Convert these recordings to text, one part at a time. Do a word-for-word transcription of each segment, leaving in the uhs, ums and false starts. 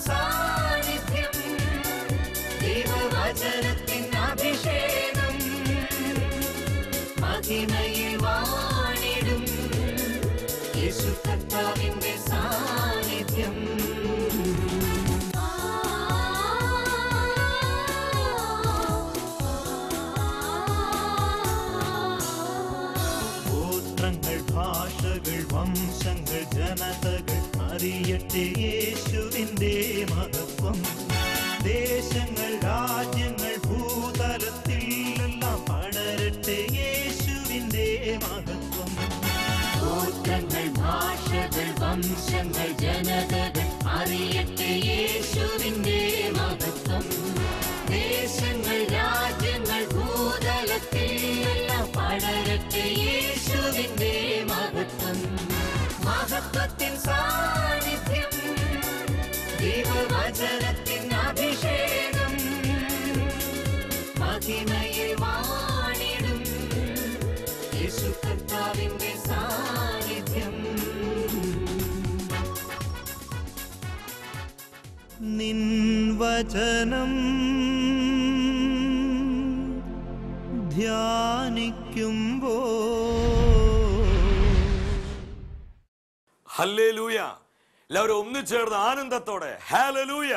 സാന്നിധ്യം, ദൈവവചനത്തിൻ അഭിഷേകം, മഹിമയിൽ വാണിടും യേശു കർത്താവിന്റെ സാന്നിധ്യം. ഗോത്രങ്ങൾ, ഭാഷകൾ, വംശങ്ങൾ, ജനതകൾ അറിയട്ടെ യേശുവിന്റെ മഹത്വം. ദേശങ്ങൾ, രാജ്യങ്ങൾ, ഭൂതലത്തിൽ എല്ലാം പടരട്ടെ യേശുവിന്റെ മഹത്വം. ഗോത്രങ്ങൾ, ഭാഷകൾ, വംശങ്ങൾ, ജനതകൾ അറിയട്ടെ യേശുവിന്റെ മഹത്വം. ദേശങ്ങൾ, രാജ്യങ്ങൾ, ഭൂതലത്തിൽ എല്ലാം പടരട്ടെ യേശുവിന്റെ മഹത്വം. മഹത്വത്തിൻ സാന്നിധ്യം, ദൈവവചനത്തിൻ അഭിഷേകം, മഹിമയിൽ വാണിടും യേശു കർത്താവിന്റെ സാന്നിധ്യം. നിൻ വചനം ധ്യാനിക്കുമ്പോ ഹല്ലേലൂയ. എല്ലാവരും ഒന്നു ചേർന്ന് ആനന്ദത്തോടെ ഹല്ലേലൂയ.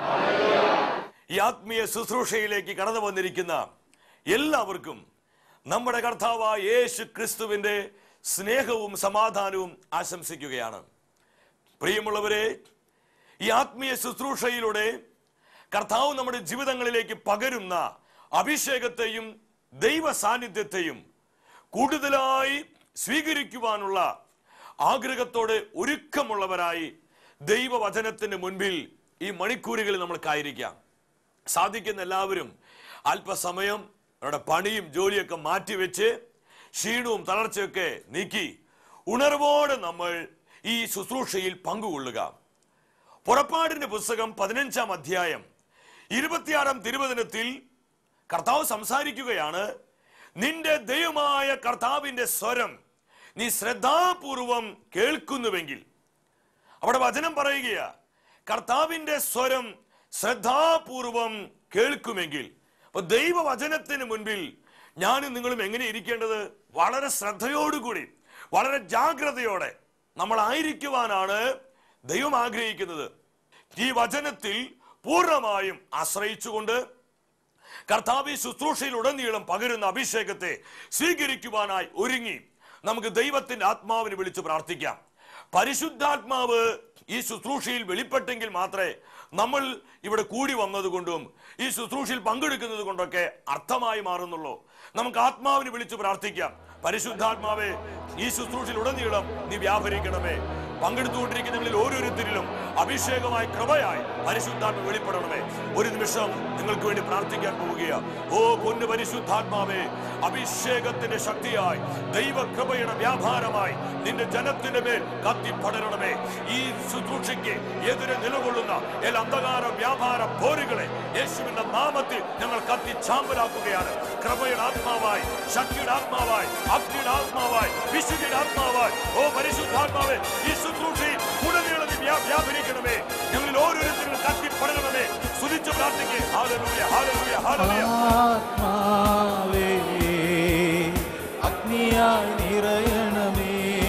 ഈ ആത്മീയ ശുശ്രൂഷയിലേക്ക് കടന്നു വന്നിരിക്കുന്ന എല്ലാവർക്കും നമ്മുടെ കർത്താവായ യേശു ക്രിസ്തുവിന്റെ സ്നേഹവും സമാധാനവും ആശംസിക്കുകയാണ്. പ്രിയമുള്ളവരെ, ഈ ആത്മീയ ശുശ്രൂഷയിലൂടെ കർത്താവ് നമ്മുടെ ജീവിതങ്ങളിലേക്ക് പകരുന്ന അഭിഷേകത്തെയും ദൈവ സാന്നിധ്യത്തെയും കൂടുതലായി സ്വീകരിക്കുവാനുള്ള ആഗ്രഹത്തോടെ ഒരുക്കമുള്ളവരായി ദൈവവചനത്തിന് മുൻപിൽ ഈ മണിക്കൂറുകളിൽ നമ്മൾക്കായിരിക്കാം. സാധിക്കുന്ന എല്ലാവരും അല്പസമയം അവരുടെ പണിയും ജോലിയൊക്കെ മാറ്റിവെച്ച് ക്ഷീണവും തളർച്ചയൊക്കെ നീക്കി ഉണർവോടെ നമ്മൾ ഈ ശുശ്രൂഷയിൽ പങ്കുകൊള്ളുക. പുറപ്പാടിന്റെ പുസ്തകം പതിനഞ്ചാം അധ്യായം ഇരുപത്തിയാറാം തിരുവചനത്തിൽ കർത്താവ് സംസാരിക്കുകയാണ്. നിന്റെ ദൈവമായ കർത്താവിന്റെ സ്വരം നീ ശ്രദ്ധാപൂർവം കേൾക്കുന്നുവെങ്കിൽ, അവിടെ വചനം പറയുകയാ, കർത്താവിന്റെ സ്വരം ശ്രദ്ധാപൂർവം കേൾക്കുമെങ്കിൽ. അപ്പൊ ദൈവവചനത്തിന് മുൻപിൽ ഞാനും നിങ്ങളും എങ്ങനെ ഇരിക്കേണ്ടത്? വളരെ ശ്രദ്ധയോടുകൂടി, വളരെ ജാഗ്രതയോടെ നമ്മൾ ആയിരിക്കുവാനാണ് ദൈവം ആഗ്രഹിക്കുന്നത്. ഈ വചനത്തിൽ പൂർണ്ണമായും ആശ്രയിച്ചുകൊണ്ട് കർത്താവ് ശുശ്രൂഷയിൽ ഉടനീളം പകരുന്ന അഭിഷേകത്തെ സ്വീകരിക്കുവാനായി ഒരുങ്ങി നമുക്ക് ദൈവത്തിന്റെ ആത്മാവിനെ വിളിച്ച് പ്രാർത്ഥിക്കാം. പരിശുദ്ധാത്മാവ് ഈ ശുശ്രൂഷയിൽ വെളിപ്പെട്ടെങ്കിൽ മാത്രമേ നമ്മൾ ഇവിടെ കൂടി വന്നതുകൊണ്ടും ഈ ശുശ്രൂഷയിൽ പങ്കെടുക്കുന്നത് കൊണ്ടൊക്കെ അർത്ഥമായി മാറുന്നുള്ളൂ. നമുക്ക് ആത്മാവിനെ വിളിച്ച് പ്രാർത്ഥിക്കാം. പരിശുദ്ധാത്മാവേ, ഈ ശുശ്രൂഷയിൽ ഉടനീളം നീ വ്യാപരിക്കണമേ. പങ്കെടുത്തുകൊണ്ടിരിക്കുന്നവരിൽ ഓരോരുത്തരിലും അഭിഷേകമായി കൃപയായി പരിശുദ്ധാത്മ വെളിപ്പെടണമേ. ഒരു നിമിഷം നിങ്ങൾക്ക് വേണ്ടി പ്രാർത്ഥിക്കാൻ പോവുകയാ. ഓ പൊന്നു പരിശുദ്ധാത്മാവേ, അഭിഷേകത്തിന്റെ ശക്തിയായി ദൈവകൃപയുടെ വ്യാപാരമായി നിന്റെ ജനത്തിന്റെ മേൽ കത്തിപ്പടരണമേ. ഈ ശുശ്രൂഷയ്ക്ക് എതിരെ നിലകൊള്ളുന്ന എല്ലാ അന്ധകാര വ്യാപാര പോരുകളെ യേശുവിന്റെ നാമത്തിൽ ഞങ്ങൾ കത്തി ചാമ്പലാക്കുകയാണ്. കൃപയുടെ ആത്മാവായി, ശക്തിയുടെ ആത്മാവായി, അഗ്നിയുടെ ആത്മാവായി, വിശുദ്ധിയുടെ ആത്മാവായി ഓ പരിശുദ്ധാത്മാവേ, ഈ ശുശ്രൂഷയിൽ ഉടനീളം വ്യാപരിക്കണമേ. ഞങ്ങളിൽ ഓരോരുത്തരും കത്തിപ്പടരണമേ. സ്തുതിച്ച് പ്രാർത്ഥിക്കേ. Hallelujah, hallelujah, hallelujah. ആത്മാവേ, അഗ്നിയായി നിറയണമേ.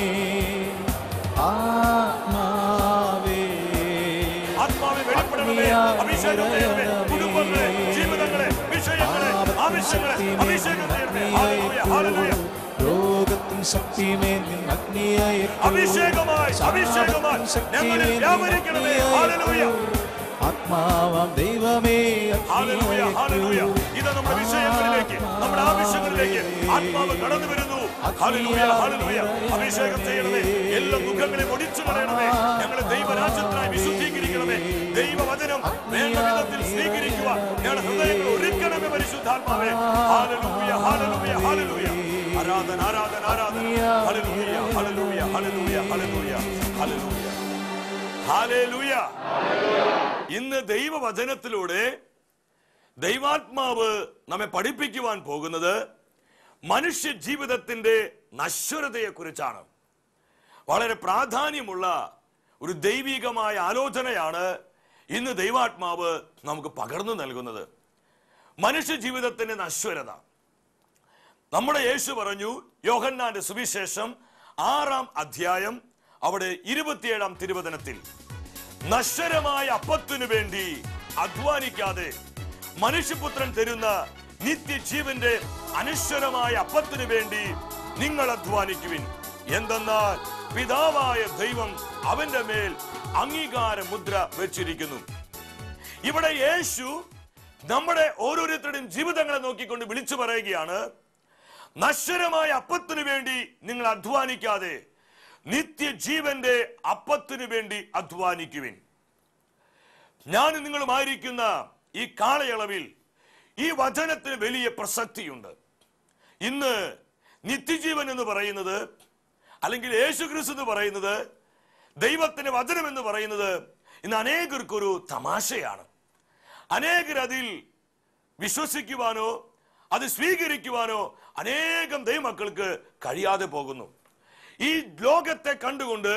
ആത്മാവേ, ആത്മാവേ വെളിപ്പെടണമേ. അഭിഷേകം ചെയ്യണമേ. കുടുംബങ്ങളെ, ജീവിതങ്ങളെ, വിഷയങ്ങളെ, ആവശ്യങ്ങളെ അഭിഷേകം ചെയ്യണമേ. Hallelujah, hallelujah. ലോകത്തിൻ ശക്തിമേൽ അഗ്നിയായി അഭിഷേകമായി, അഭിഷേകമായി ഞങ്ങളിൽ വ്യാപരിക്കണമേ. ഹല്ലേലൂയ. ആത്മാവാം ദൈവമേ, ഹല്ലേലൂയ, ഹല്ലേലൂയ. ഇത് നമ്മുടെ വിഷയങ്ങളിലേക്ക്, നമ്മുടെ ആവശ്യങ്ങളിലേക്ക് ആത്മാവ് കടന്നു വരുന്നു. Hallelujah, hallelujah. അഭിഷേകം ചെയ്യണമേ. എല്ലാ ദുഃഖങ്ങളെ ഒടിച്ചു കളയണമേ. ഞങ്ങളെ ദൈവരാജ്യത്തിനായി വിശുദ്ധീകരിക്കണമേ. ദൈവവചനം വേണ്ട വിധത്തിൽ സ്വീകരിക്കുക ഞങ്ങളുടെ ഹൃദയങ്ങൾ ഒരുക്കണമേ പരിശുദ്ധാത്മാവേ. Hallelujah, hallelujah, hallelujah. ആരാധന, ആരാധന, ആരാധന. Hallelujah, hallelujah, hallelujah, hallelujah, hallelujah, hallelujah. ഇന്ന് ദൈവവചനത്തിലൂടെ ദൈവാത്മാവ് നമ്മെ പഠിപ്പിക്കുവാൻ പോകുന്നത് മനുഷ്യ ജീവിതത്തിന്റെ നശ്വരതയെ കുറിച്ചാണ്. വളരെ പ്രാധാന്യമുള്ള ഒരു ദൈവികമായ ആലോചനയാണ് ഇന്ന് ദൈവാത്മാവ് നമുക്ക് പകർന്നു നൽകുന്നത്. മനുഷ്യ ജീവിതത്തിന്റെ നശ്വരത. നമ്മുടെ യേശു പറഞ്ഞു, യോഹന്നാന്റെ സുവിശേഷം ആറാം അധ്യായം അവിടെ ഇരുപത്തിയേഴാം തിരുവചനത്തിൽ, നശ്വരമായ അപ്പത്തിനു വേണ്ടി അധ്വാനിക്കാതെ മനുഷ്യപുത്രൻ തരുന്ന നിത്യജീവന്റെ അനശ്വരമായ അപ്പത്തിനു വേണ്ടി നിങ്ങൾ അധ്വാനിക്കുവിൻ. എന്തെന്നാൽ പിതാവായ ദൈവം അവന്റെ മേൽ അംഗീകാര മുദ്ര വെച്ചിരിക്കുന്നു. ഇവിടെ യേശു നമ്മുടെ ഓരോരുത്തരുടെയും ജീവിതങ്ങളെ നോക്കിക്കൊണ്ട് വിളിച്ചു പറയുകയാണ്, നശ്വരമായ അപ്പത്തിനു വേണ്ടി നിങ്ങൾ അധ്വാനിക്കാതെ നിത്യജീവന്റെ അപ്പത്തിനു വേണ്ടി അധ്വാനിക്കുവിൻ. ഞാനും നിങ്ങളുമായിരിക്കുന്ന ഈ കാലയളവിൽ ഈ വചനത്തിന് വലിയ പ്രസക്തിയുണ്ട്. ഇന്ന് നിത്യജീവൻ എന്ന് പറയുന്നത്, അല്ലെങ്കിൽ യേശുക്രിസ്തു എന്ന് പറയുന്നത്, ദൈവത്തിന്റെ വചനം എന്ന് പറയുന്നത് ഇന്ന് അനേകർക്കൊരു തമാശയാണ്. അനേകർ അതിൽ വിശ്വസിക്കുവാനോ അത് സ്വീകരിക്കുവാനോ അനേകം ദൈവമക്കൾക്ക് കഴിയാതെ പോകുന്നു. ഈ ലോകത്തെ കണ്ടുകൊണ്ട്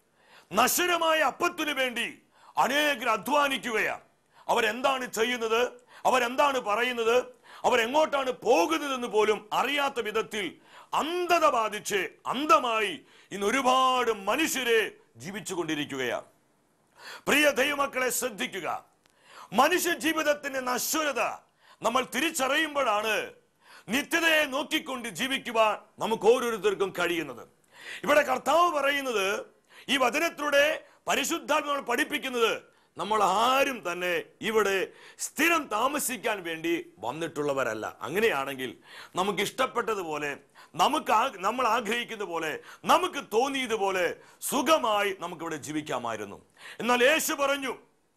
നശ്വരമായ അപ്പത്തിനു വേണ്ടി അനേകർ അധ്വാനിക്കുകയാണ്. അവരെന്താണ് ചെയ്യുന്നത്, അവരെന്താണ് പറയുന്നത്, അവരെങ്ങോട്ടാണ് പോകുന്നതെന്ന് പോലും അറിയാത്ത വിധത്തിൽ അന്ധത ബാധിച്ച് അന്ധമായി ഇന്ന് ഒരുപാട് മനുഷ്യരെ ജീവിച്ചു കൊണ്ടിരിക്കുകയാണ്. പ്രിയ ദൈവമക്കളെ ശ്രദ്ധിക്കുക. മനുഷ്യ ജീവിതത്തിന്റെ നശ്വരത നമ്മൾ തിരിച്ചറിയുമ്പോഴാണ് നിത്യതയെ നോക്കിക്കൊണ്ട് ജീവിക്കുവാൻ നമുക്ക് ഓരോരുത്തർക്കും കഴിയുന്നത്. ഇവിടെ കർത്താവ് പറയുന്നത്, ഈ വചനത്തിലൂടെ പരിശുദ്ധാത്മാവ് പഠിപ്പിക്കുന്നത്, നമ്മൾ ആരും തന്നെ ഇവിടെ സ്ഥിരം താമസിക്കാൻ വേണ്ടി വന്നിട്ടുള്ളവരല്ല. അങ്ങനെയാണെങ്കിൽ നമുക്ക് ഇഷ്ടപ്പെട്ടതുപോലെ, നമുക്ക് നമ്മൾ ആഗ്രഹിക്കുന്ന പോലെ, നമുക്ക് തോന്നിയതുപോലെ സുഖമായി നമുക്കിവിടെ ജീവിക്കാമായിരുന്നു. എന്നാൽ യേശു പറഞ്ഞു,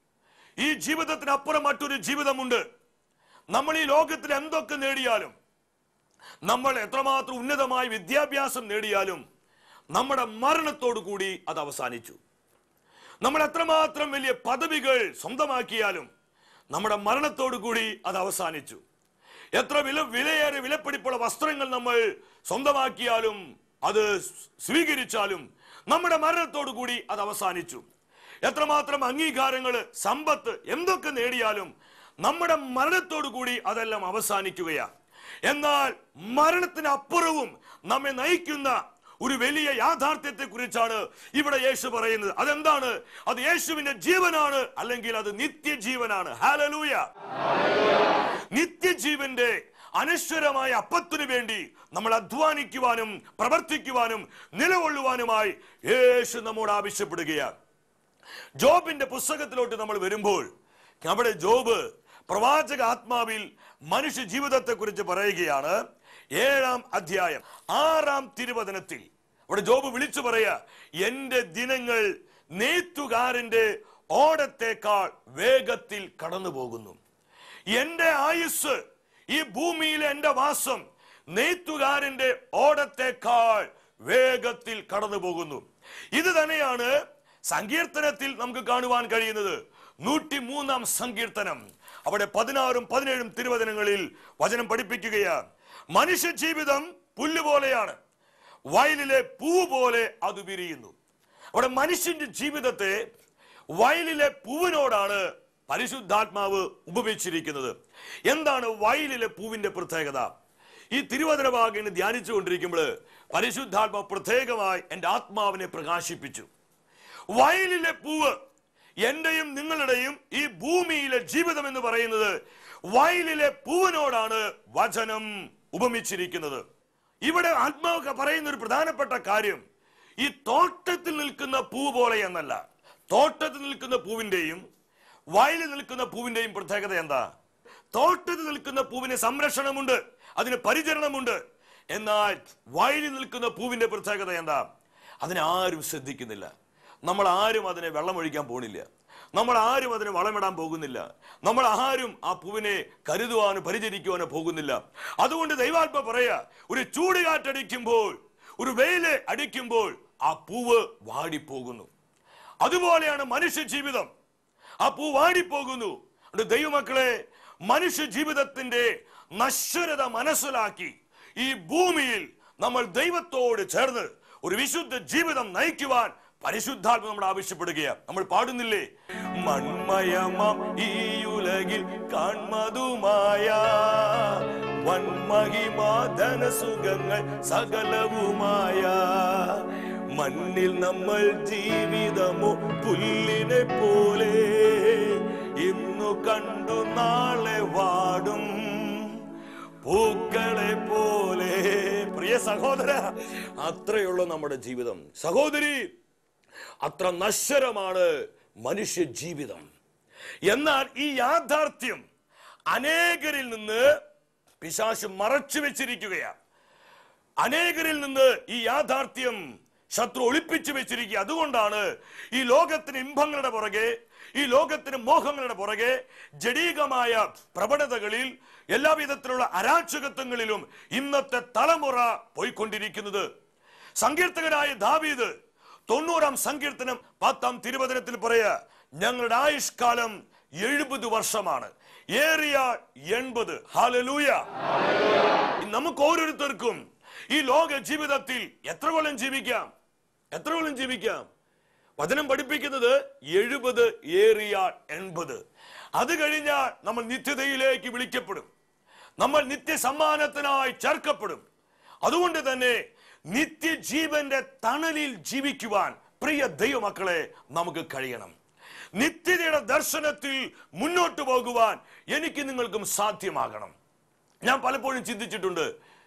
ഈ ജീവിതത്തിനപ്പുറം മറ്റൊരു ജീവിതമുണ്ട്. നമ്മൾ ഈ ലോകത്തിൽ എന്തൊക്കെ നേടിയാലും, നമ്മൾ എത്രമാത്രം ഉന്നതമായ വിദ്യാഭ്യാസം നേടിയാലും നമ്മുടെ മരണത്തോടു കൂടി അത് അവസാനിച്ചു. നമ്മൾ എത്രമാത്രം വലിയ പദവികൾ സ്വന്തമാക്കിയാലും നമ്മുടെ മരണത്തോടു കൂടി അത് അവസാനിച്ചു. എത്ര വില വിലയേറെ വിലപിടിപ്പുള്ള വസ്ത്രങ്ങൾ നമ്മൾ സ്വന്തമാക്കിയാലും അത് സ്വീകരിച്ചാലും നമ്മുടെ മരണത്തോടു കൂടി അത് അവസാനിച്ചു. എത്രമാത്രം അംഗീകാരങ്ങൾ, സമ്പത്ത്, എന്തൊക്കെ നേടിയാലും നമ്മുടെ മരണത്തോടു കൂടി അതെല്ലാം അവസാനിക്കുകയാണ്. എന്നാൽ മരണത്തിനപ്പുറവും നമ്മെ നയിക്കുന്ന ഒരു വലിയ യാഥാർത്ഥ്യത്തെ കുറിച്ചാണ് ഇവിടെ യേശു പറയുന്നത്. അതെന്താണ്? അത് യേശുവിന്റെ ജീവനാണ്, അല്ലെങ്കിൽ അത് നിത്യജീവനാണ്. ഹല്ലേലൂയ! നിത്യജീവന്റെ അനശ്വരമായ അപ്പത്തിനു വേണ്ടി നമ്മൾ അധ്വാനിക്കുവാനും പ്രവർത്തിക്കുവാനും നിലകൊള്ളുവാനുമായി യേശു നമ്മോട് ആവശ്യപ്പെടുകയാണ്. ജോബിന്റെ പുസ്തകത്തിലോട്ട് നമ്മൾ വരുമ്പോൾ അവിടെ ജോബ് പ്രവാചക ആത്മാവിൽ മനുഷ്യ ജീവിതത്തെ കുറിച്ച് പറയുകയാണ്. ഏഴാം അധ്യായം ആറാം തിരുവചനത്തിൽ അവിടെ ജോബ് വിളിച്ചു പറയാ, എന്റെ ദിനങ്ങൾ നെയ്ത്തുകാരന്റെ ഓടത്തേക്കാൾ വേഗത്തിൽ കടന്നു പോകുന്നു. എന്റെ ആയുസ്, ഈ ഭൂമിയിലെ എന്റെ വാസം നെയ്ത്തുകാരന്റെ ഓടത്തേക്കാൾ വേഗത്തിൽ കടന്നു പോകുന്നു. ഇത് തന്നെയാണ് സങ്കീർത്തനത്തിൽ നമുക്ക് കാണുവാൻ കഴിയുന്നത്. നൂറ്റി മൂന്നാം സങ്കീർത്തനം അവിടെ പതിനാറും പതിനേഴും തിരുവചനങ്ങളിൽ വചനം പഠിപ്പിക്കുകയാണ്. മനുഷ്യ ജീവിതം പുല്ലുപോലെയാണ്, വയലിലെ പൂ പോലെ അത് വിരിയുന്നു. അവിടെ മനുഷ്യന്റെ ജീവിതത്തെ വയലിലെ പൂവിനോടാണ് പരിശുദ്ധാത്മാവ് ഉപമിച്ചിരിക്കുന്നത്. എന്താണ് വയലിലെ പൂവിന്റെ പ്രത്യേകത? ഈ തിരുവചന ഭാഗം ധ്യാനിച്ചു കൊണ്ടിരിക്കുമ്പോൾ പരിശുദ്ധാത്മാവ് പ്രത്യേകമായി എൻ്റെ ആത്മാവിനെ പ്രകാശിപ്പിച്ചു. വയലിലെ പൂവ്, എന്റെയും നിങ്ങളുടെയും ഈ ഭൂമിയിലെ ജീവിതം എന്ന് പറയുന്നത് വയലിലെ പൂവിനോടാണ് വചനം ഉപമിച്ചിരിക്കുന്നത്. ഇവിടെ ആത്മാവ് പറയുന്ന ഒരു പ്രധാനപ്പെട്ട കാര്യം, ഈ തോട്ടത്തിൽ നിൽക്കുന്ന പൂ പോലെ എന്നല്ല. തോട്ടത്തിൽ നിൽക്കുന്ന പൂവിന്റെയും വയലിൽ നിൽക്കുന്ന പൂവിന്റെയും പ്രത്യേകത എന്താ? തോട്ടത്തിൽ നിൽക്കുന്ന പൂവിന് സംരക്ഷണമുണ്ട്, അതിന് പരിചരണമുണ്ട്. എന്നാൽ വയലിൽ നിൽക്കുന്ന പൂവിന്റെ പ്രത്യേകത എന്താ? അതിനെ ആരും ശ്രദ്ധിക്കുന്നില്ല. നമ്മൾ ആരും അതിനെ വെള്ളമൊഴിക്കാൻ പോകുന്നില്ല, നമ്മൾ ആരും അതിനെ വളമിടാൻ പോകുന്നില്ല, നമ്മൾ ആരും ആ പൂവിനെ കരുതുവാനോ പരിചരിക്കുവാനോ പോകുന്നില്ല. അതുകൊണ്ട് ദൈവാത്മ പറയാ, ഒരു ചൂടുകാറ്റടിക്കുമ്പോൾ, ഒരു വെയില് അടിക്കുമ്പോൾ ആ പൂവ് വാടിപ്പോകുന്നു. അതുപോലെയാണ് മനുഷ്യ ജീവിതം, ആ പൂ വാടിപ്പോകുന്നു. ദൈവമക്കളെ, മനുഷ്യ ജീവിതത്തിന്റെ നശ്വരത മനസ്സിലാക്കി ഈ ഭൂമിയിൽ നമ്മൾ ദൈവത്തോട് ചേർന്ന് ഒരു വിശുദ്ധ ജീവിതം നയിക്കുവാൻ പരിശുദ്ധാത്മ നമ്മൾ ആവശ്യപ്പെടുകയാണ്. നമ്മൾ പാടുന്നില്ലേ, മൺമയമാം ഈ ഉലകിൽ കാൺമതുമായ വൻമഹിമാധന സുഖങ്ങൾ സകലവുമായ മണ്ണിൽ നമ്മൾ ജീവിതമോ പുല്ലിനെ പോലെ ഇന്നു കണ്ടു നാളെ വാടും പൂക്കളെ പോലെ. പ്രിയ സഹോദര, അത്രയുള്ള നമ്മുടെ ജീവിതം. സഹോദരി, അത്ര നശ്വരമാണ് മനുഷ്യ ജീവിതം. എന്നാൽ ഈ യാഥാർത്ഥ്യം അനേകരിൽ നിന്ന് പിശാച് മറച്ചു വെച്ചിരിക്കുകയാണ്. അനേകരിൽ നിന്ന് ഈ യാഥാർത്ഥ്യം ശത്രു ഒളിപ്പിച്ചു വെച്ചിരിക്കുക. അതുകൊണ്ടാണ് ഈ ലോകത്തിന് ഇമ്പങ്ങളുടെ പുറകെ, ഈ ലോകത്തിന് മോഹങ്ങളുടെ പുറകെ, ജഡീകമായ പ്രവണതകളിൽ, എല്ലാവിധത്തിലുള്ള അരാജകത്വങ്ങളിലും ഇന്നത്തെ തലമുറ പോയിക്കൊണ്ടിരിക്കുന്നത്. സങ്കീർത്തകനായ ദാവീദ് തൊണ്ണൂറാം സങ്കീർത്തനം പത്താം തിരുവചനത്തിൽ പറയാ, ഞങ്ങളുടെ ആയുഷ്കാലം എഴുപത് വർഷമാണ്, ഏറിയ എൺപത്. ഹല്ലേലൂയ. നമുക്ക് ഓരോരുത്തർക്കും ഈ ലോക ജീവിതത്തിൽ എത്ര കൊല്ലം ജീവിക്കാം? എത്ര കൊല്ലം ജീവിക്കാം? വചനം പഠിപ്പിക്കുന്നത് എഴുപത്, ഏറിയ എൺപത്. അത് കഴിഞ്ഞാൽ നമ്മൾ നിത്യതയിലേക്ക് വിളിക്കപ്പെടും, നമ്മൾ നിത്യസമ്മാനത്തിനായി ചേർക്കപ്പെടും. അതുകൊണ്ട് തന്നെ നിത്യജീവന്റെ തണലിൽ ജീവിക്കുവാൻ പ്രിയ ദൈവമക്കളെ നമുക്ക് കഴിയണം. നിത്യതയുടെ ദർശനത്തിൽ മുന്നോട്ട് പോകുവാൻ എനിക്ക് നിങ്ങൾക്കും സാധ്യമാകണം. ഞാൻ പലപ്പോഴും ചിന്തിച്ചിട്ടുണ്ട്,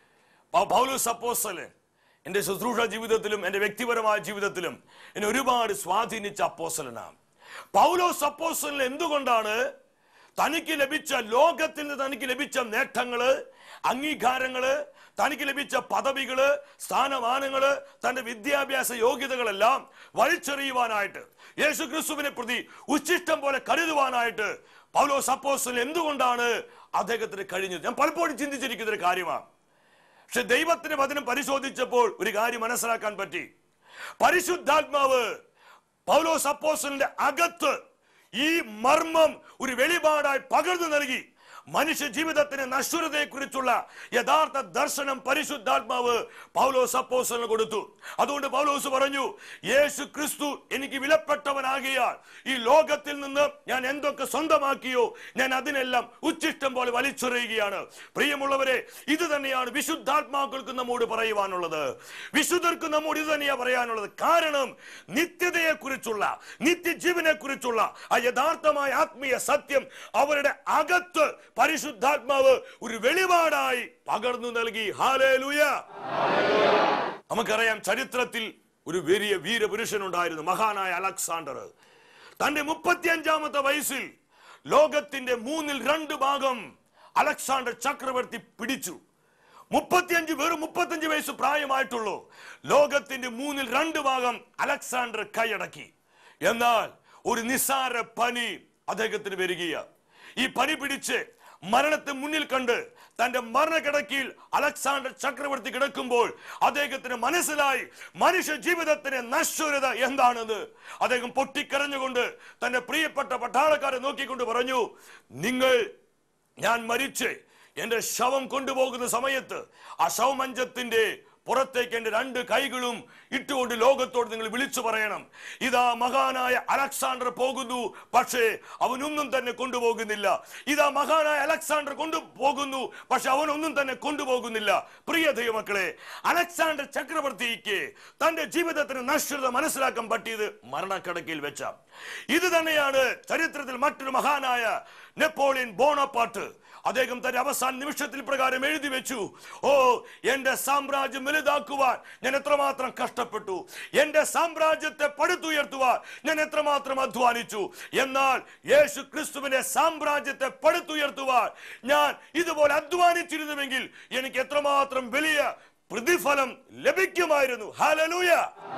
പൗലോസ് അപ്പോസ്തലൻ എൻ്റെ ശുശ്രൂഷ ജീവിതത്തിലും എൻ്റെ വ്യക്തിപരമായ ജീവിതത്തിലും എന്നെ ഒരുപാട് സ്വാധീനിച്ച അപ്പോസ്തലനാണ്. പൗലോസ് അപ്പോസ്തലൻ എന്തുകൊണ്ടാണ് തനിക്ക് ലഭിച്ച ലോകത്തിൽ നിന്ന് തനിക്ക് ലഭിച്ച നേട്ടങ്ങള്, അംഗീകാരങ്ങള്, തനിക്ക് ലഭിച്ച പദവികള്, സ്ഥാനമാനങ്ങള്, തന്റെ വിദ്യാഭ്യാസ യോഗ്യതകളെല്ലാം വലിച്ചെറിയുവാനായിട്ട്, യേശു ക്രിസ്തുവിനെ പ്രതി ഉച്ഛിഷ്ടം പോലെ കരുതുവാനായിട്ട് പൗലോസ് അപ്പോസ്തലൻ എന്തുകൊണ്ടാണ് അദ്ദേഹത്തിന് കഴിഞ്ഞത്? ഞാൻ പലപ്പോഴും ചിന്തിച്ചിരിക്കുന്ന ഒരു കാര്യമാണ്. പക്ഷെ ദൈവത്തിന്റെ വചനം പരിശോധിച്ചപ്പോൾ ഒരു കാര്യം മനസ്സിലാക്കാൻ പറ്റി. പരിശുദ്ധാത്മാവ് പൗലോസ് അപ്പോസ്തലന്റെ അകത്ത് ഈ മർമ്മം ഒരു വെളിപാടായി പകർന്നു നൽകി. മനുഷ്യ ജീവിതത്തിന് നശ്വരതയെ കുറിച്ചുള്ള യഥാർത്ഥ ദർശനം പരിശുദ്ധാത്മാവ് പൗലോസ് അപ്പോസ്തലന് കൊടുത്തു. അതുകൊണ്ട് പൗലോസ് പറഞ്ഞു, യേശു ക്രിസ്തു എനിക്ക് വിലപ്പെട്ടവനാകിയാൽ ഈ ലോകത്തിൽ നിന്ന് ഞാൻ എന്തൊക്കെ സ്വന്തമാക്കിയോ ഞാൻ അതിനെല്ലാം ഉച്ഛിഷ്ടം പോലെ വലിച്ചെറിയുകയാണ്. പ്രിയമുള്ളവരെ, ഇത് തന്നെയാണ് വിശുദ്ധാത്മാക്കൾക്ക് നമ്മോട് പറയുവാനുള്ളത്. വിശുദ്ധർക്ക് നമ്മോട് ഇത് തന്നെയാണ് പറയാനുള്ളത്. കാരണം നിത്യതയെ കുറിച്ചുള്ള, നിത്യജീവനെ കുറിച്ചുള്ള ആ യഥാർത്ഥമായ ആത്മീയ സത്യം അവരുടെ അകത്ത് പരിശുദ്ധാത്മാവ് ഒരു വെളിപാടായി പകർന്നു നൽകി. ഹല്ലേലൂയ. നമുക്കറിയാം, ചരിത്രത്തിൽ ഒരു വലിയ വീരപുരുഷനുണ്ടായിരുന്നു, മഹാനായ അലക്സാണ്ടർ. തന്റെ മുപ്പത്തിയഞ്ചാമത്തെ വയസ്സിൽ ലോകത്തിന്റെ മൂന്നിൽ രണ്ട് ഭാഗം അലക്സാണ്ടർ ചക്രവർത്തി പിടിച്ചു. മുപ്പത്തിയഞ്ച് വെറും മുപ്പത്തിയഞ്ച് വയസ്സ് പ്രായമായിട്ടുള്ളൂ. ലോകത്തിന്റെ മൂന്നിൽ രണ്ട് ഭാഗം അലക്സാണ്ടർ കൈയടക്കി. എന്നാൽ ഒരു നിസ്സാര പനി അദ്ദേഹത്തിന് വരികയാണ്. ഈ പനി പിടിച്ച് മരണത്തെ മുന്നിൽ കണ്ട് തന്റെ മരണക്കിടക്കയിൽ അലക്സാണ്ടർ ചക്രവർത്തി കിടക്കുമ്പോൾ അദ്ദേഹത്തിന് മനസ്സിലായി മനുഷ്യ ജീവിതത്തിന്റെ നശ്വരത എന്താണെന്ന്. അദ്ദേഹം പൊട്ടിക്കരഞ്ഞുകൊണ്ട് തന്റെ പ്രിയപ്പെട്ട പട്ടാളക്കാരെ നോക്കിക്കൊണ്ട് പറഞ്ഞു, നിങ്ങൾ ഞാൻ മരിച്ച് എന്റെ ശവം കൊണ്ടുപോകുന്ന സമയത്ത് ആ ശവമഞ്ചത്തിന്റെ പുറത്തേക്ക് എന്റെ രണ്ട് കൈകളും ഇട്ടുകൊണ്ട് ലോകത്തോട് നിങ്ങൾ വിളിച്ചു പറയണം, ഇതാ മഹാനായ അലക്സാണ്ടർ പോകുന്നു, പക്ഷേ അവനൊന്നും തന്നെ കൊണ്ടുപോകുന്നില്ല. ഇതാ മഹാനായ അലക്സാണ്ടർ കൊണ്ടുപോകുന്നു, പക്ഷെ അവനൊന്നും തന്നെ കൊണ്ടുപോകുന്നില്ല. പ്രിയ ദൈവമക്കളെ, അലക്സാണ്ടർ ചക്രവർത്തിക്ക് തന്റെ ജീവിതത്തിന് നശ്വരത മനസ്സിലാക്കാൻ പറ്റിയത് മരണക്കിടക്കയിൽ വെച്ച. ഇത് തന്നെയാണ് ചരിത്രത്തിൽ മറ്റൊരു മഹാനായ നെപ്പോളിയൻ ബോണപ്പാർട്ട്. അദ്ദേഹം തന്റെ അവസാന നിമിഷത്തിൽ പ്രകാരം എഴുതി വെച്ചു, ഓ എന്റെ സാമ്രാജ്യം വലുതാക്കുവാൻ ഞാൻ എത്രമാത്രം കഷ്ടപ്പെട്ടു, എന്റെ സാമ്രാജ്യത്തെ പടുത്തുയർത്തുവാൻ ഞാൻ എത്രമാത്രം അധ്വാനിച്ചു. എന്നാൽ യേശു ക്രിസ്തുവിന്റെ സാമ്രാജ്യത്തെ പടുത്തുയർത്തുവാൻ ഞാൻ ഇതുപോലെ അധ്വാനിച്ചിരുന്നുവെങ്കിൽ എനിക്ക് എത്രമാത്രം വലിയ പ്രതിഫലം ലഭിക്കുമായിരുന്നു. ഹല്ലേലൂയ.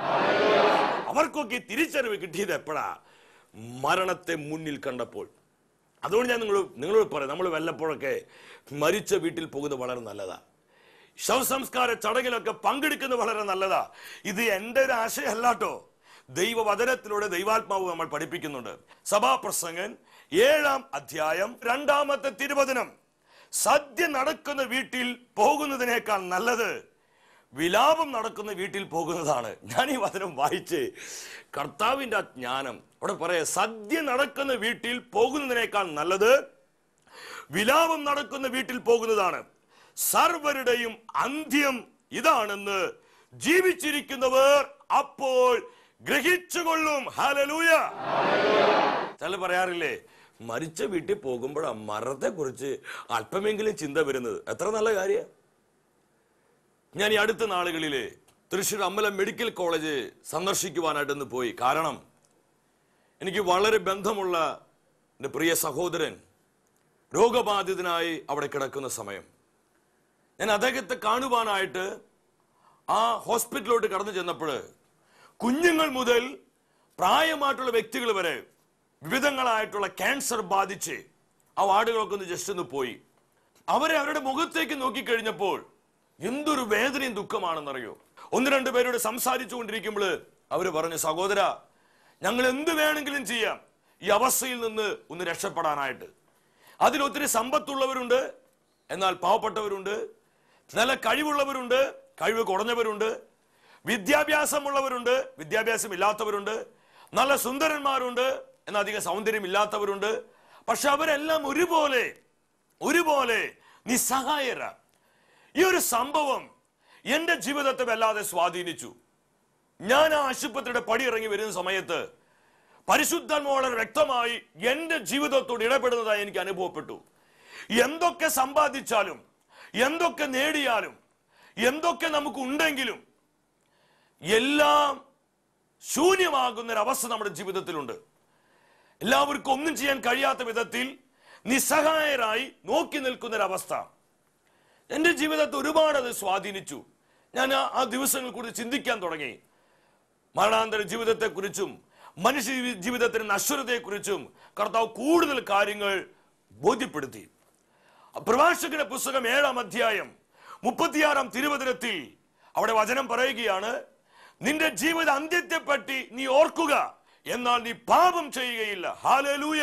അവർക്കൊക്കെ തിരിച്ചറിവ് കിട്ടിയത് എപ്പോഴാ? മരണത്തെ മുന്നിൽ കണ്ടപ്പോൾ. അതുകൊണ്ട് ഞാൻ നിങ്ങൾ നിങ്ങളോട് പറയാം, നമ്മൾ വല്ലപ്പോഴൊക്കെ മരിച്ച വീട്ടിൽ പോകുന്നത് വളരെ നല്ലതാ. ശവസംസ്കാര ചടങ്ങിലൊക്കെ പങ്കെടുക്കുന്നത് വളരെ നല്ലതാ. ഇത് എൻ്റെ ഒരു ആശയമല്ലാട്ടോ, ദൈവവചനത്തിലൂടെ ദൈവാത്മാവ് നമ്മൾ പഠിപ്പിക്കുന്നുണ്ട്. സഭാപ്രസംഗൻ ഏഴാം അധ്യായം രണ്ടാമത്തെ തിരുവചനം, സദ്യ നടക്കുന്ന വീട്ടിൽ പോകുന്നതിനേക്കാൾ നല്ലത് വിലാപം നടക്കുന്ന വീട്ടിൽ പോകുന്നതാണ്. ഞാൻ ഈ വചനം വായിച്ച് കർത്താവിൻ്റെ ആ ജ്ഞാനം അവിടെ പറയാ, സദ്യ നടക്കുന്ന വീട്ടിൽ പോകുന്നതിനേക്കാൾ നല്ലത് വിലാപം നടക്കുന്ന വീട്ടിൽ പോകുന്നതാണ്. സർവരുടെയും അന്ത്യം ഇതാണെന്ന് ജീവിച്ചിരിക്കുന്നവർ അപ്പോൾ ഗ്രഹിച്ചുകൊള്ളും. ഹല്ലേലൂയ. ചില പറയാറില്ലേ, മരിച്ച വീട്ടിൽ പോകുമ്പോഴാണ് മരണത്തെ കുറിച്ച് അല്പമെങ്കിലും ചിന്ത വരുന്നത്. എത്ര നല്ല കാര്യം. ഞാൻ ഈ അടുത്ത നാളുകളില് തൃശ്ശൂർ അമ്പലം മെഡിക്കൽ കോളേജ് സന്ദർശിക്കുവാനായിട്ടൊന്ന് പോയി. കാരണം എനിക്ക് വളരെ ബന്ധമുള്ള എൻ്റെ പ്രിയ സഹോദരൻ രോഗബാധിതനായി അവിടെ കിടക്കുന്ന സമയം ഞാൻ അദ്ദേഹത്തെ കാണുവാനായിട്ട് ആ ഹോസ്പിറ്റലിലോട്ട് കടന്നു ചെന്നപ്പോൾ കുഞ്ഞുങ്ങൾ മുതൽ പ്രായമായിട്ടുള്ള വ്യക്തികൾ വരെ വിവിധങ്ങളായിട്ടുള്ള ക്യാൻസർ ബാധിച്ച് ആ വാർഡുകളൊക്കെ ഒന്ന് ജസ്റ്റ് ഒന്ന് പോയി. അവരെ അവരുടെ മുഖത്തേക്ക് നോക്കിക്കഴിഞ്ഞപ്പോൾ എന്തൊരു വേദനയും ദുഃഖമാണെന്നറിയോ. ഒന്ന് രണ്ട് പേരോട് സംസാരിച്ചു കൊണ്ടിരിക്കുമ്പോൾ അവര് പറഞ്ഞു, സഹോദര, ഞങ്ങൾ എന്ത് വേണമെങ്കിലും ചെയ്യാം ഈ അവസ്ഥയിൽ നിന്ന് ഒന്ന് രക്ഷപ്പെടാനായിട്ട്. അതിലൊത്തിരി സമ്പത്തുള്ളവരുണ്ട്, എന്നാൽ പാവപ്പെട്ടവരുണ്ട്, നല്ല കഴിവുള്ളവരുണ്ട്, കഴിവ് കുറഞ്ഞവരുണ്ട്, വിദ്യാഭ്യാസമുള്ളവരുണ്ട്, വിദ്യാഭ്യാസം ഇല്ലാത്തവരുണ്ട്, നല്ല സുന്ദരന്മാരുണ്ട്, എന്നാൽ അധികം സൗന്ദര്യം ഇല്ലാത്തവരുണ്ട്. പക്ഷെ അവരെല്ലാം ഒരുപോലെ ഒരുപോലെ നിസ്സഹായര. ഈ ഒരു സംഭവം എന്റെ ജീവിതത്തെ വല്ലാതെ സ്വാധീനിച്ചു. ഞാൻ ആ ആശുപത്രിയുടെ പടി ഇറങ്ങി വരുന്ന സമയത്ത് പരിശുദ്ധാത്മാവ് വളരെ വ്യക്തമായി എന്റെ ജീവിതത്തോട് ഇടപെടുന്നതായി എനിക്ക് അനുഭവപ്പെട്ടു. എന്തൊക്കെ സമ്പാദിച്ചാലും, എന്തൊക്കെ നേടിയാലും, എന്തൊക്കെ നമുക്ക് ഉണ്ടെങ്കിലും എല്ലാം ശൂന്യമാകുന്ന ഒരവസ്ഥ നമ്മുടെ ജീവിതത്തിലുണ്ട്. എല്ലാവർക്കും ഒന്നും ചെയ്യാൻ കഴിയാത്ത വിധത്തിൽ നിസ്സഹായരായി നോക്കി നിൽക്കുന്ന ഒരവസ്ഥ എന്റെ ജീവിതത്തെ ഒരുപാട് അത് സ്വാധീനിച്ചു. ഞാൻ ആ ദിവസങ്ങൾ കൂടുതൽ ചിന്തിക്കാൻ തുടങ്ങി. മരണാന്തര ജീവിതത്തെക്കുറിച്ചും മനുഷ്യ ജീവിതത്തിന്റെ നശ്വരതയെക്കുറിച്ചും കർത്താവ് കൂടുതൽ കാര്യങ്ങൾ ബോധ്യപ്പെടുത്തി. പ്രഭാഷകന്റെ പുസ്തകം ഏഴാം അധ്യായം മുപ്പത്തിയാറാം തിരുവചനത്തിൽ അവിടെ വചനം പറയുകയാണ്, നിന്റെ ജീവിത അന്ത്യത്തെ പറ്റി നീ ഓർക്കുക, എന്നാൽ നീ പാപം ചെയ്യുകയില്ല. ഹല്ലേലൂയ.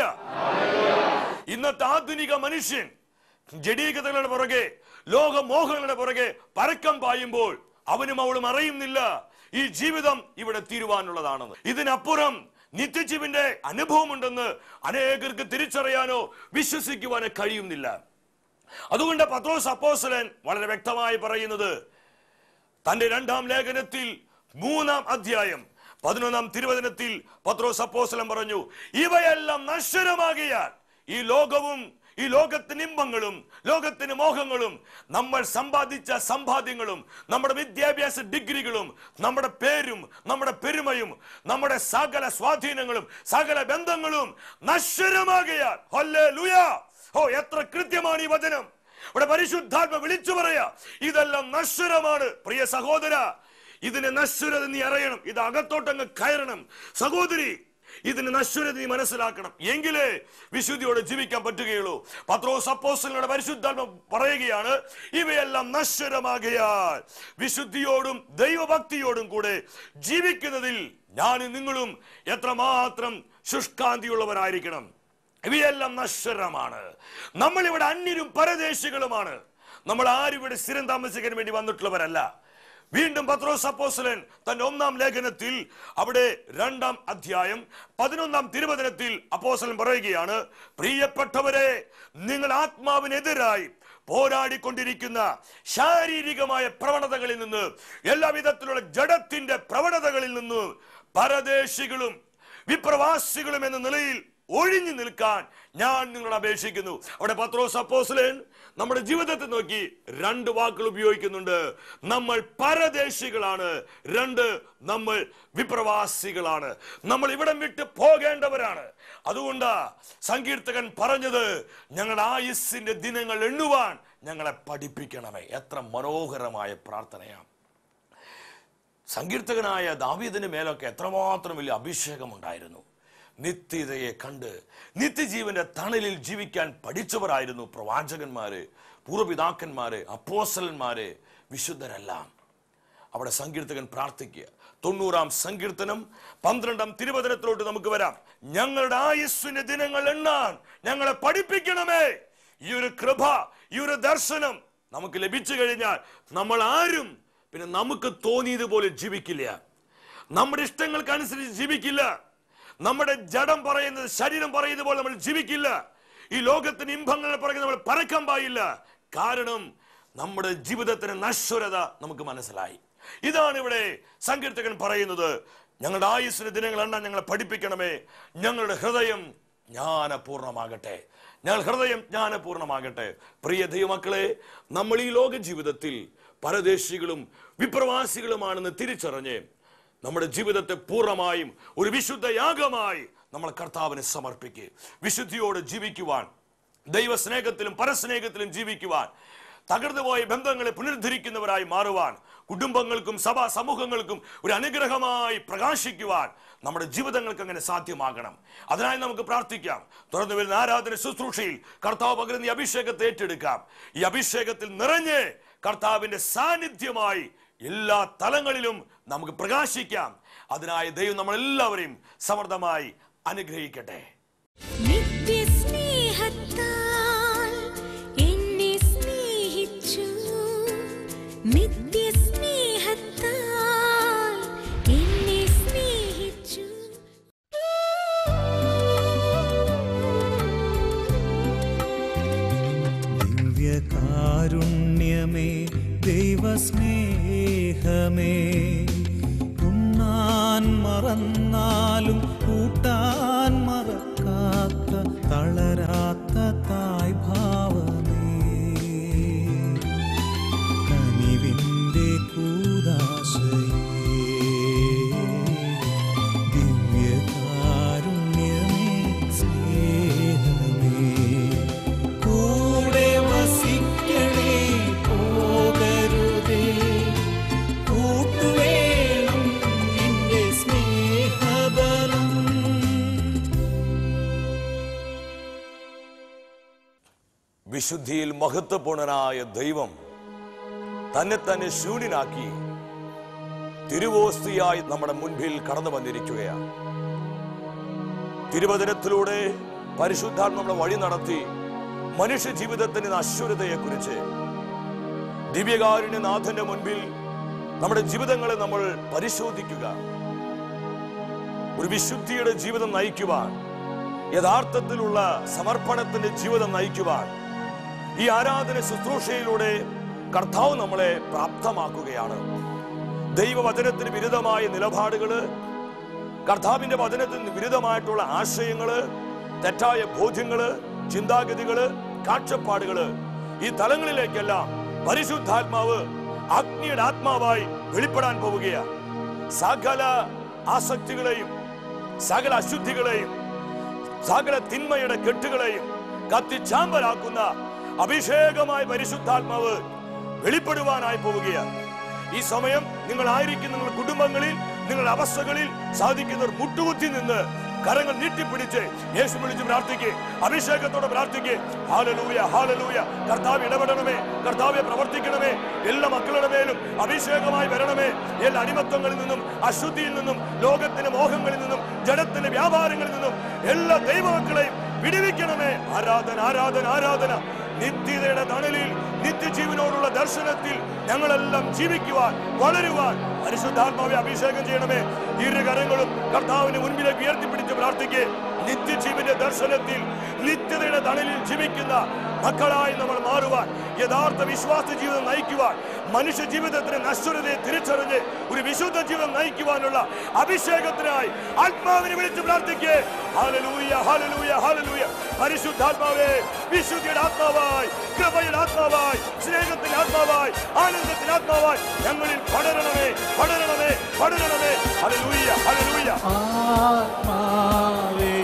ഇന്നത്തെ ആധുനിക മനുഷ്യൻ ജഡീകതകളുടെ പുറകെ, ലോകമോഹങ്ങളുടെ പുറകെ പരക്കം പായുമ്പോൾ അവനും അവളും അറിയുന്നില്ല ഈ ജീവിതം ഇവിടെ തീരുവാനുള്ളതാണെന്ന്. ഇതിനപ്പുറം നിത്യജീവന്റെ അനുഭവമുണ്ടെന്ന് അനേകർക്ക് തിരിച്ചറിയാനോ വിശ്വസിക്കുവാനോ കഴിയുന്നില്ല. അതുകൊണ്ട് പത്രോസ് അപ്പോസ്തലൻ വളരെ വ്യക്തമായി പറയുന്നത് തന്റെ രണ്ടാം ലേഖനത്തിൽ മൂന്നാം അധ്യായം പതിനൊന്നാം തിരുവചനത്തിൽ പത്രോസ് അപ്പോസ്തലൻ പറഞ്ഞു, ഇവയെല്ലാം നശ്വരമാകിയാൽ ഈ ലോകവും ഈ ലോകത്തിന് ഇമ്പങ്ങളും ലോകത്തിന് മോഹങ്ങളും നമ്മൾ സമ്പാദിച്ച സമ്പാദ്യങ്ങളും നമ്മുടെ വിദ്യാഭ്യാസ ഡിഗ്രികളും നമ്മുടെ പേരും നമ്മുടെ പെരുമയും നമ്മുടെ സകല സ്വാധീനങ്ങളും സകല ബന്ധങ്ങളും നശ്വരമാകിയാൽ. ഹല്ലേലൂയ. ഓ, എത്ര കൃത്യമാണ് ഈ വചനം. ഇവിടെ പരിശുദ്ധാത്മ വിളിച്ചു പറയാ, ഇതെല്ലാം നശ്വരമാണ്. പ്രിയ സഹോദര, ഇതിനെ നശ്വരത നീ അറിയണം. ഇത് അകത്തോട്ടങ്ങ് കയറണം. സഹോദരി, ഇതിന് നശ്വരത നീ മനസ്സിലാക്കണം. എങ്കിലേ വിശുദ്ധിയോടെ ജീവിക്കാൻ പറ്റുകയുള്ളൂ. പത്രോസ് അപ്പോസ്തലനോട് പരിശുദ്ധാത്മ പറയുകയാണ്, ഇവയെല്ലാം നശ്വരമാകയാൽ വിശുദ്ധിയോടും ദൈവഭക്തിയോടും കൂടെ ജീവിക്കുന്നതിൽ ഞാനും നിങ്ങളും എത്രമാത്രം ശുഷ്കാന്തിയുള്ളവരായിരിക്കണം. ഇവയെല്ലാം നശ്വരമാണ്. നമ്മളിവിടെ അന്യരും പരദേശികളുമാണ്. നമ്മൾ ആരും ഇവിടെ സ്ഥിരം താമസിക്കാൻ വേണ്ടി വന്നിട്ടുള്ളവരല്ല. വീണ്ടും പത്രോസ് അപ്പോസ്തലൻ തന്റെ ഒന്നാം ലേഖനത്തിൽ അവിടെ രണ്ടാം അധ്യായം പതിനൊന്നാം തിരുവചനത്തിൽ അപ്പോസ്തലൻ പറയുകയാണ്, പ്രിയപ്പെട്ടവരെ, നിങ്ങൾ ആത്മാവിനെതിരായി പോരാടിക്കൊണ്ടിരിക്കുന്ന ശാരീരികമായ പ്രവണതകളിൽ നിന്ന്, എല്ലാവിധത്തിലുള്ള ജഡത്തിന്റെ പ്രവണതകളിൽ നിന്ന് പരദേശികളും വിപ്രവാസികളും എന്ന നിലയിൽ ഒഴിഞ്ഞു നിൽക്കാൻ ഞാൻ നിങ്ങളോട് അപേക്ഷിക്കുന്നു. അവിടെ പത്രോസ് അപ്പോസ്തലൻ നമ്മുടെ ജീവിതത്തെ നോക്കി രണ്ട് വാക്കുകൾ ഉപയോഗിക്കുന്നുണ്ട്. നമ്മൾ പരദേശികളാണ്, രണ്ട് നമ്മൾ വിപ്രവാസികളാണ്. നമ്മൾ ഇവിടം വിട്ട് പോകേണ്ടവരാണ്. അതുകൊണ്ട് സങ്കീർത്തകൻ പറഞ്ഞത്, ഞങ്ങളുടെ ആയുസ്സിന്റെ ദിനങ്ങൾ എണ്ണുവാൻ ഞങ്ങളെ പഠിപ്പിക്കണമേ. എത്ര മനോഹരമായ പ്രാർത്ഥനയാണ്. സങ്കീർത്തകനായ ദാവീദിന്റെ മേലൊക്കെ എത്രമാത്രം വലിയ അഭിഷേകം ഉണ്ടായിരുന്നു. നിത്യതയെ കണ്ട് നിത്യജീവന്റെ തണലിൽ ജീവിക്കാൻ പഠിച്ചവരായിരുന്നു പ്രവാചകന്മാര്, പൂർവ്വപിതാക്കന്മാര്, അപ്പോസ്തലന്മാര്, വിശുദ്ധരെല്ലാം. അവിടെ സങ്കീർത്തകൻ പ്രാർത്ഥിക്കുക. തൊണ്ണൂറാം സങ്കീർത്തനം പന്ത്രണ്ടാം തിരുവചനത്തിലോട്ട് നമുക്ക് വരാം. ഞങ്ങളുടെ ആയുസ്സിന്റെ ദിനങ്ങൾ എണ്ണാൻ ഞങ്ങളെ പഠിപ്പിക്കണമേ. ഈ ഒരു കൃപ, ഈ ഒരു ദർശനം നമുക്ക് ലഭിച്ചു കഴിഞ്ഞാൽ നമ്മൾ ആരും പിന്നെ നമുക്ക് തോന്നിയതുപോലെ ജീവിക്കില്ല, നമ്മുടെ ഇഷ്ടങ്ങൾക്കനുസരിച്ച് ജീവിക്കില്ല, നമ്മുടെ ജഡം പറയുന്നത് ശരീരം പറയുന്നത് പോലെ നമ്മൾ ജീവിക്കില്ല, ഈ ലോകത്തിന് ഇമ്പങ്ങൾ പറയുന്നത് നമ്മൾ പരക്കം പായില്ല. കാരണം നമ്മുടെ ജീവിതത്തിന് നശ്വരത നമുക്ക് മനസ്സിലായി. ഇതാണ് ഇവിടെ സങ്കീർത്തകൻ പറയുന്നത്, ഞങ്ങളുടെ ആയുസ്സിന്റെ ദിനങ്ങൾ എണ്ണാൻ ഞങ്ങളെ പഠിപ്പിക്കണമേ, ഞങ്ങളുടെ ഹൃദയം ജ്ഞാനപൂർണമാകട്ടെ, ഞങ്ങൾ ഹൃദയം ജ്ഞാനപൂർണമാകട്ടെ. പ്രിയ ദൈവമക്കളെ, നമ്മൾ ഈ ലോക ജീവിതത്തിൽ പരദേശികളും വിപ്രവാസികളുമാണെന്ന് തിരിച്ചറിഞ്ഞ് നമ്മുടെ ജീവിതത്തെ പൂർണ്ണമായും ഒരു വിശുദ്ധ യാഗമായി നമ്മൾ കർത്താവിനെ സമർപ്പിക്കുക. വിശുദ്ധിയോടെ ജീവിക്കുവാൻ, ദൈവസ്നേഹത്തിലും പരസ്നേഹത്തിലും ജീവിക്കുവാൻ, തകർന്നുപോയ ബന്ധങ്ങളെ പുനരുദ്ധരിക്കുന്നവരായി മാറുവാൻ, കുടുംബങ്ങൾക്കും സഭാ സമൂഹങ്ങൾക്കും ഒരു അനുഗ്രഹമായി പ്രകാശിക്കുവാൻ നമ്മുടെ ജീവിതങ്ങൾക്ക് അങ്ങനെ സാധ്യമാകണം. അതിനായി നമുക്ക് പ്രാർത്ഥിക്കാം. തുടർന്ന് വരുന്ന ആരാധന ശുശ്രൂഷയിൽ കർത്താവ് പകരുന്ന ഈ അഭിഷേകത്തെ ഏറ്റെടുക്കാം. ഈ അഭിഷേകത്തിൽ നിറഞ്ഞ് കർത്താവിന്റെ സാന്നിധ്യമായി എല്ലാ തലങ്ങളിലും നമുക്ക് പ്രകാശിക്കാം. അതിനായി ദൈവം നമ്മളെല്ലാവരെയും സമൃദ്ധമായി അനുഗ്രഹിക്കട്ടെ. ദിവ്യകാരുണ്യമേ, ദൈവസ്നേഹമേ, ഉണ്ണാൻ മറന്നാലും കൂട്ടാൻ മറക്കാത്ത തളരാത്ത തായ് ഭാവമേ, കനിവിൻ്റെ കൂദാശയേ, ദിവ്യകാരുണ്യമേ, സ്നേഹമേ, കൂടെ വസിക്കണേ, പോകരുതേ, കൂട്ടുവേണം നിന്റെ സ്നേഹബലം. വിശുദ്ധിയിൽ മഹത്വപൂർണനായ ദൈവം തന്നെ തന്നെ ശൂന്യനാക്കി തിരുവോസ്തിയായി നമ്മുടെ മുൻപിൽ കടന്നു വന്നിരിക്കുകയാണ്. തിരുവചനത്തിലൂടെ പരിശുദ്ധാത്മ നമ്മളെ വഴി നടത്തി മനുഷ്യ ജീവിതത്തിന്റെ നശ്വരതയെ കുറിച്ച് ദിവ്യകാരുണ്യനാഥന്റെ മുൻപിൽ നമ്മുടെ ജീവിതങ്ങളെ നമ്മൾ പരിശോധിക്കുക. ഒരു വിശുദ്ധിയുടെ ജീവിതം നയിക്കുവാൻ, യഥാർത്ഥത്തിലുള്ള സമർപ്പണത്തിന്റെ ജീവിതം നയിക്കുവാൻ ഈ ആരാധന ശുശ്രൂഷയിലൂടെ കർത്താവ് നമ്മളെ പ്രാപ്തമാക്കുകയാണ്. ദൈവവചനത്തിന് വിരുദ്ധമായ നിലപാടുകള്, കർത്താവിന്റെ വചനത്തിന് വിരുദ്ധമായിട്ടുള്ള ആശയങ്ങള്, തെറ്റായ ബോധ്യങ്ങള്, ചിന്താഗതികള്, കാഴ്ചപ്പാടുകള്, ഈ തലങ്ങളിലേക്കെല്ലാം പരിശുദ്ധാത്മാവ് അഗ്നിയുടെ ആത്മാവായി വെളിപ്പെടാൻ പോവുകയാണ്. സകല ആസക്തികളെയും, സകല അശുദ്ധികളെയും, സകല തിന്മയുടെ കെട്ടുകളെയും കത്തിച്ചാമ്പലാക്കുന്ന അഭിഷേകമായ പരിശുദ്ധാത്മാവ് വെളിപ്പെടുവാനായി പോവുകയാണ്. ഈ സമയം നിങ്ങൾ ആയിരിക്കുന്ന നിങ്ങളുടെ കുടുംബങ്ങളിൽ, നിങ്ങളുടെ അവസ്ഥകളിൽ സാധിക്കുന്നവർ മുട്ടുകുത്തി നിന്ന് കരങ്ങൾ നീട്ടിപ്പിടിച്ച് യേശു വിളിച്ച് പ്രാർത്ഥിക്കേ, അഭിഷേകത്തോടെ പ്രാർത്ഥിക്കേ. Hallelujah, hallelujah. കർത്താവ് ഇടപെടണമേ, കർത്താവെ പ്രവർത്തിക്കണമേ, എല്ലാ മക്കളുടെ മേലും അഭിഷേകമായി വരണമേ. എല്ലാ അടിമത്വങ്ങളിൽ നിന്നും, അശുദ്ധിയിൽ നിന്നും, ലോകത്തിന്റെ മോഹങ്ങളിൽ നിന്നും, ജഡത്തിന്റെ വ്യാപാരങ്ങളിൽ നിന്നും എല്ലാ ദൈവമക്കളെയും വിടുവിക്കണമേ. ആരാധന, ആരാധന, ആരാധന. നിത്യതയുടെ തണലിൽ, നിത്യജീവനോടുള്ള ദർശനത്തിൽ ഞങ്ങളെല്ലാം ജീവിക്കുവാൻ, വളരുവാൻ പരിശുദ്ധാത്മാവെ അഭിഷേകം ചെയ്യണമേ. ഇരു കരങ്ങളും കർത്താവിന് മുൻപിലേക്ക് ഉയർത്തിപ്പിടിച്ച് പ്രാർത്ഥിക്കേ. നിത്യജീവന്റെ ദർശനത്തിൽ, നിത്യതയുടെ തണലിൽ ജീവിക്കുന്ന മക്കളായി നമ്മൾ മാറുവാൻ, യഥാർത്ഥ വിശ്വാസ ജീവിതം നയിക്കുവാൻ, മനുഷ്യ ജീവിതത്തിന് നശ്വരതയെ തിരിച്ചറിഞ്ഞ് ഒരു വിശുദ്ധ ജീവിതം നയിക്കുവാനുള്ള അഭിഷേകത്തിനായി ആത്മാവിനെ വിളിച്ച് പ്രാർത്ഥിക്കേ. Hallelujah, hallelujah, hallelujah. പരിശുദ്ധാത്മാവേ, വിശുദ്ധിയുടെ ആത്മാവായി, കൃപയുടെ ആത്മാവായി, സ്നേഹത്തിന്റെ ആത്മാവായി, ആനന്ദത്തിന്റെ ആത്മാവായി ഞങ്ങളിൽ പടരണമേ, പടരണമേ, പടരണമേ. Hallelujah, hallelujah. ആത്മാവേ,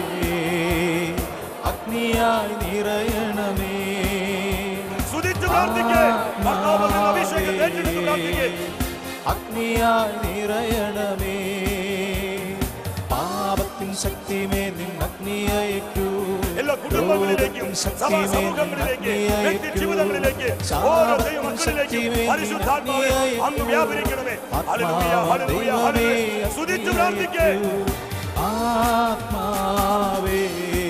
അഗ്നിയായി നിറയണമേ, സ്തുതിച്ച് പ്രാർത്ഥിക്കേ. കർത്താവിന്റെ അഭിഷേകത്തെ ഏറ്റെടുത്ത് പ്രാർത്ഥിക്കേ. അഗ്നിയായി നിറയണമേ, പാപത്തിൻ ശക്തിമേ നിൻ അഗ്നിയയക്കൂ, എല്ലാ കുടുംബങ്ങളിലേക്കും സഭാ സമൂഹങ്ങളിലേക്ക് വ്യക്തി ജീവിതങ്ങളിലേക്ക് ഓരോ ദൈവമക്കളിലേക്കും പരിശുദ്ധാത്മാവേ അങ്ങ് വ്യാപരിക്കണമേ. Hallelujah, hallelujah, hallelujah. സ്തുതിച്ച് പ്രാർത്ഥിക്കേ. ആത്മാവേ,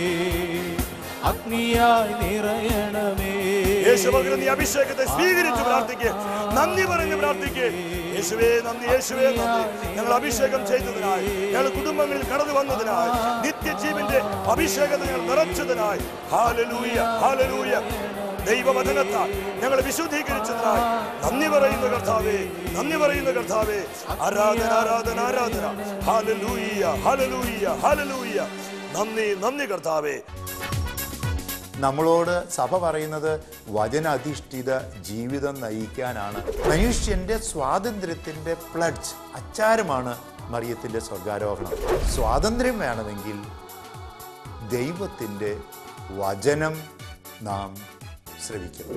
അഗ്നിയായി നിറയണമേ. യേശുവേ, നീ അഭിഷേകത്തെ സ്വീകരിച്ച് പ്രാർത്ഥിക്കേ. നന്ദി പറഞ്ഞ് പ്രാർത്ഥിക്കേ. യേശുവേ നന്ദി, യേശുവേ നന്ദി. ഞങ്ങൾ അഭിഷേകം ചെയ്തതിനായി, ഞങ്ങൾ കുടുംബങ്ങളിൽ കടന്നു വന്നതിനായി, നിത്യജീവന്റെ അഭിഷേകത്തെ ഞങ്ങൾ നിറച്ചതിനായി ഹല്ലേലൂയ, ഹല്ലേലൂയ. ദൈവവചനത്താൽ ഞങ്ങളെ വിശുദ്ധീകരിച്ചതിനായി നന്ദി പറയുന്ന കർത്താവേ, നന്ദി പറയുന്ന കർത്താവേ. ആരാധന, ആരാധന, ആരാധന. Hallelujah, hallelujah, hallelujah. നന്ദി, നന്ദി കർത്താവേ. നമ്മളോട് സഭ പറയുന്നത് വചനാധിഷ്ഠിത ജീവിതം നയിക്കാനാണ്. മനുഷ്യൻ്റെ സ്വാതന്ത്ര്യത്തിൻ്റെ പ്ലഡ്ജ്, അച്ചാരമാണ് മറിയത്തിൻ്റെ സ്വർഗാരോഹണം. സ്വാതന്ത്ര്യം വേണമെങ്കിൽ ദൈവത്തിൻ്റെ വചനം നാം ശ്രവിക്കണം.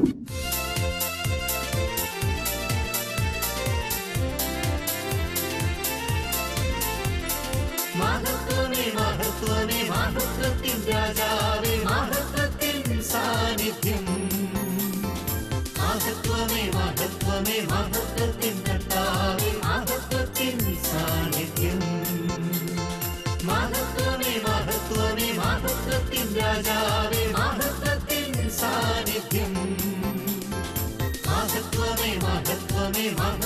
മഹത്വമേ മഹത്വമേ മഹത്വത്തിൻ രാജാവേ, മഹത്വത്തിൻ സാന്നിധ്യം. മഹത്വമേ മഹത്വമേ മഹത്വത്തിൻ കർത്താവേ, മഹത്വത്തിൻ സാന്നിധ്യം. മഹത്വമേ മഹത്വമേ മഹത്വത്തിൻ രാജാവേ, മഹത്വത്തിൻ സാന്നിധ്യം. മഹത്വമേ മഹത്വമേ മഹ